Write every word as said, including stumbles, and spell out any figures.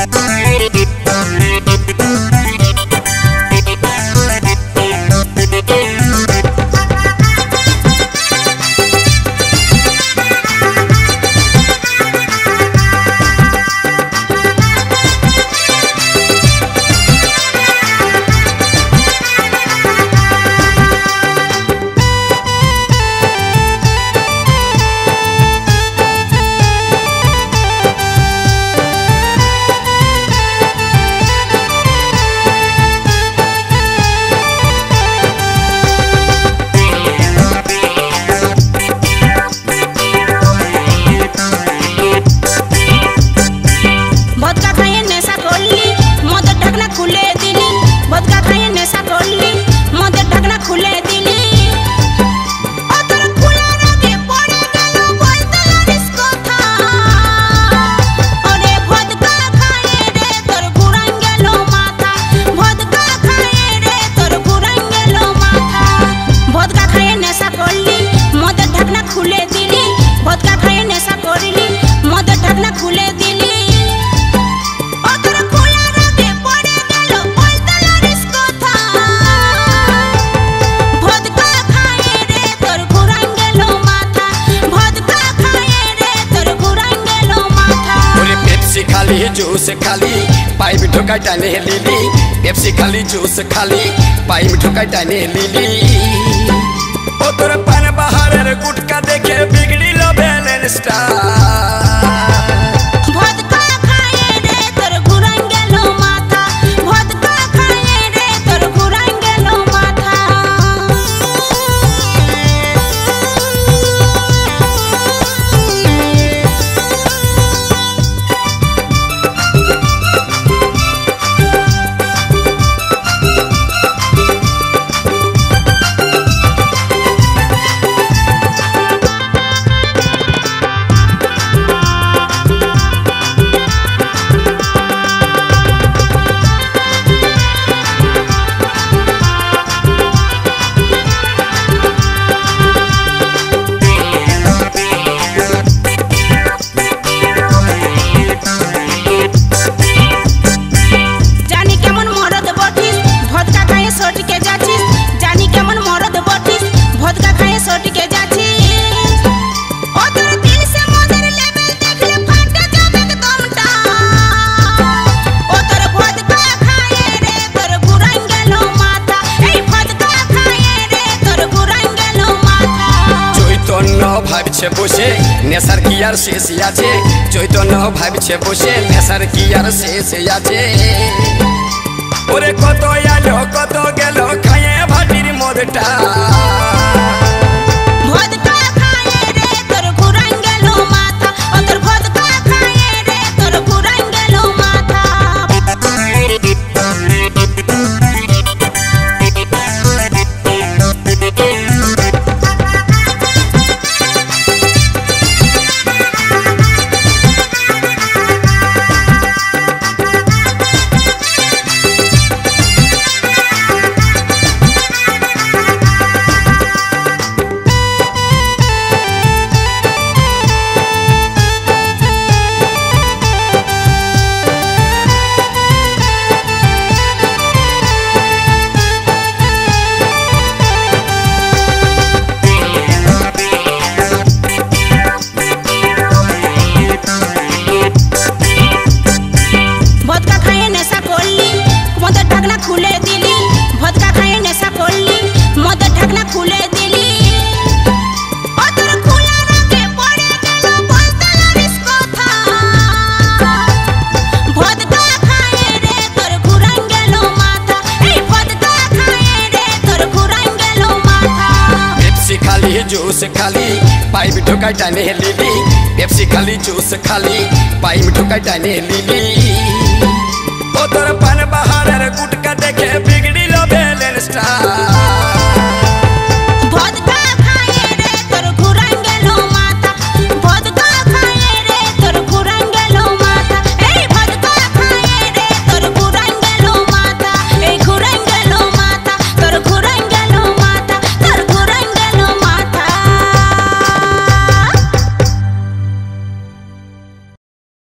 juice खाली pipe ठोका टाने लीली पेप्सी खाली जूस खाली पाइप ठोका टाने लीली ओ तोर पान बहार गुटका देखे बिगड़ी लो बैलेंस বসে নেশার কি আর শেষ আছে চৈতন্য ভাবছে বসে নেশার কি আর শেষ আছে ওরে কত আলো কত গেল খায়ে ভাটির মদটা जूस खाली पाइप ठोका टाने लीली पेप्सी खाली जूस खाली पाइप ठोका टाने लीली ओ तोर पान बहार गुटका देखे बिगड़ी लो बैलेंस